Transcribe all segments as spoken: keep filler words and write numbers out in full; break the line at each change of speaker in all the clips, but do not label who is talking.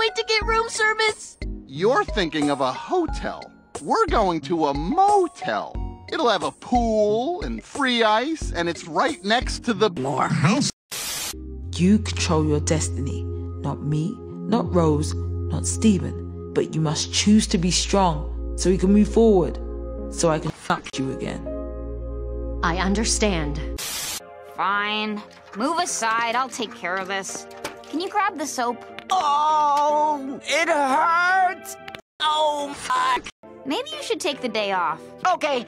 wait to get room service.
You're thinking of a hotel. We're going to a motel. It'll have a pool and free ice, and it's right next to the more house.
You control your destiny. Not me, not Rose, not Steven. But you must choose to be strong so we can move forward. So I can fuck you again.
I understand.
Fine. Move aside, I'll take care of this. Can you grab the soap?
Oh, it hurts! Oh, fuck!
Maybe you should take the day off.
Okay.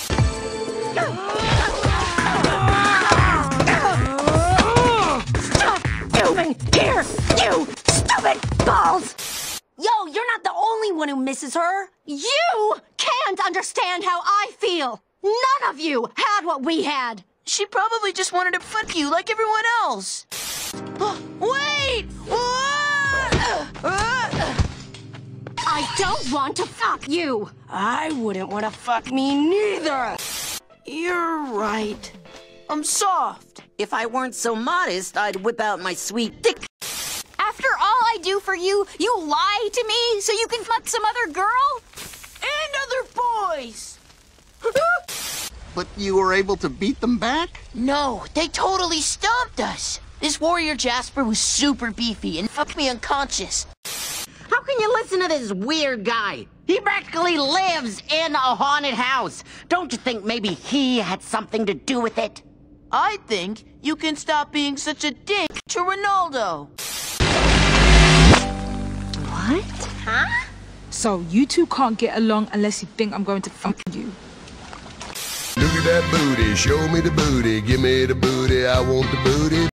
Stop moving here, you stupid balls! Yo, you're not the only one who misses her. You can't understand how I feel. None of you had what we had.
She probably just wanted to fuck you like everyone else. Wait!
I don't want to fuck you.
I wouldn't want to fuck me neither. You're right. I'm soft.
If I weren't so modest, I'd whip out my sweet dick.
After all I do for you, you lie to me so you can fuck some other girl?
And other boys.
But you were able to beat them back?
No, they totally stomped us. This warrior Jasper was super beefy and fucked me unconscious.
How can you listen to this weird guy? He practically lives in a haunted house. Don't you think maybe he had something to do with it?
I think you can stop being such a dick to Ronaldo.
What? Huh?
So you two can't get along unless you think I'm going to fuck you.
Look at that booty, show me the booty, give me the booty, I want the booty.